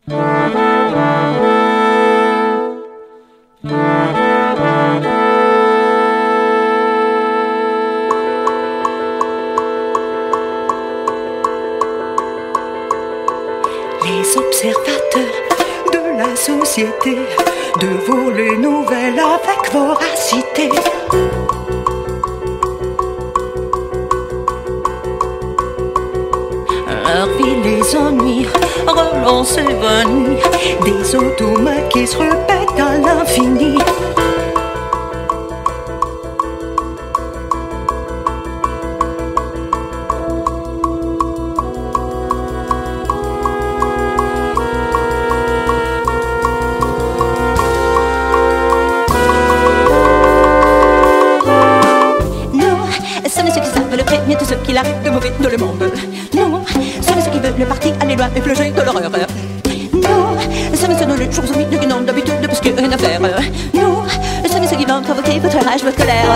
Les observateurs de la société, de vous les nouvelles avec voracité. Leur vie les ennuis, relance et vanille, des automates qui se répètent à l'infini. De ceux qui l'arrêtent de mauvais dans le monde. Non, ce ne sont ceux qui veulent le parti aller loin et plonger de l'horreur. Non, ce ne sont les jours au milieu qui n'ont d'habitude de plus que rien à faire. Non, ce ne sont ceux qui vont provoquer votre rage, votre colère.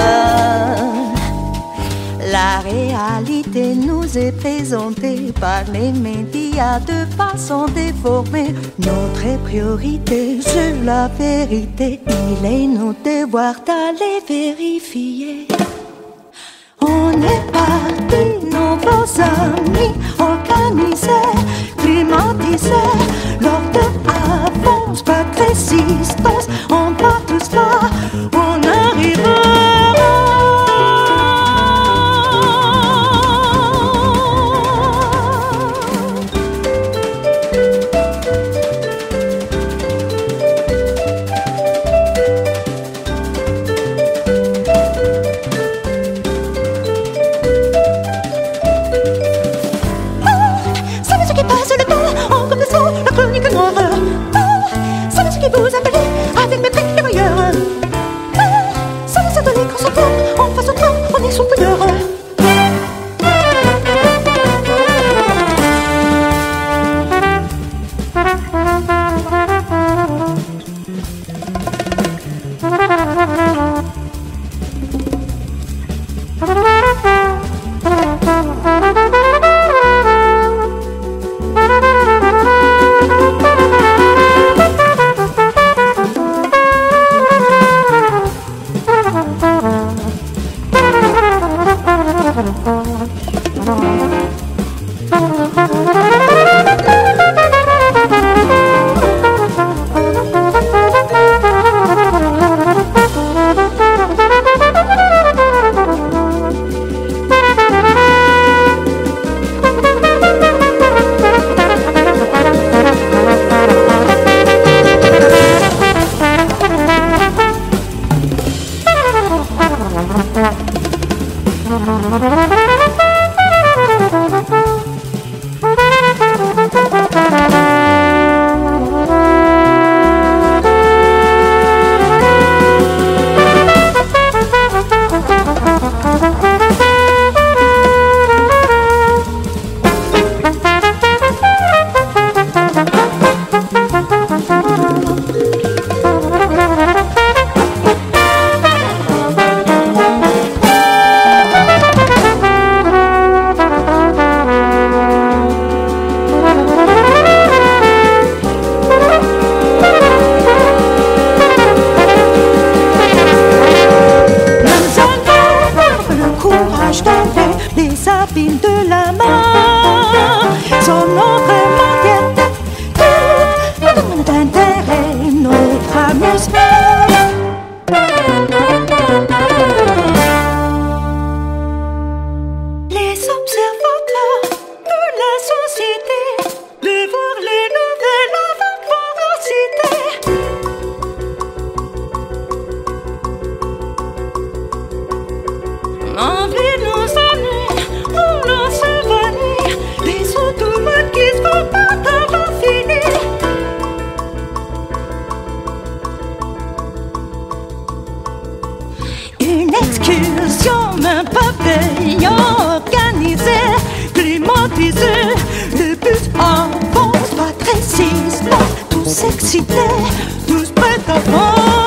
La réalité nous est présentée par les médias de façon déformée. Notre priorité, c'est la vérité. Il est nos devoirs d'aller vérifier. On est parti, nouveaux amis, organisés, climatisés. L'ordre avance, pas de résistance. On va tous là, on arrivera. Vous appelez avec mépris les voyeurs. Ça nous a donné qu'on s'en porte. En face au train, on est son payeur. Le bus avance, pas de résistance. Tous excités, tous prêts à prendre.